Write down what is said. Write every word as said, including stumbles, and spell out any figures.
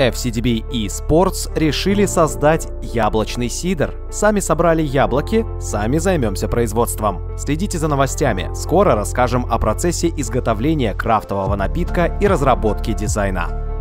эф си ди би eSports решили создать яблочный сидр. Сами собрали яблоки, сами займемся производством. Следите за новостями. Скоро расскажем о процессе изготовления крафтового напитка и разработки дизайна.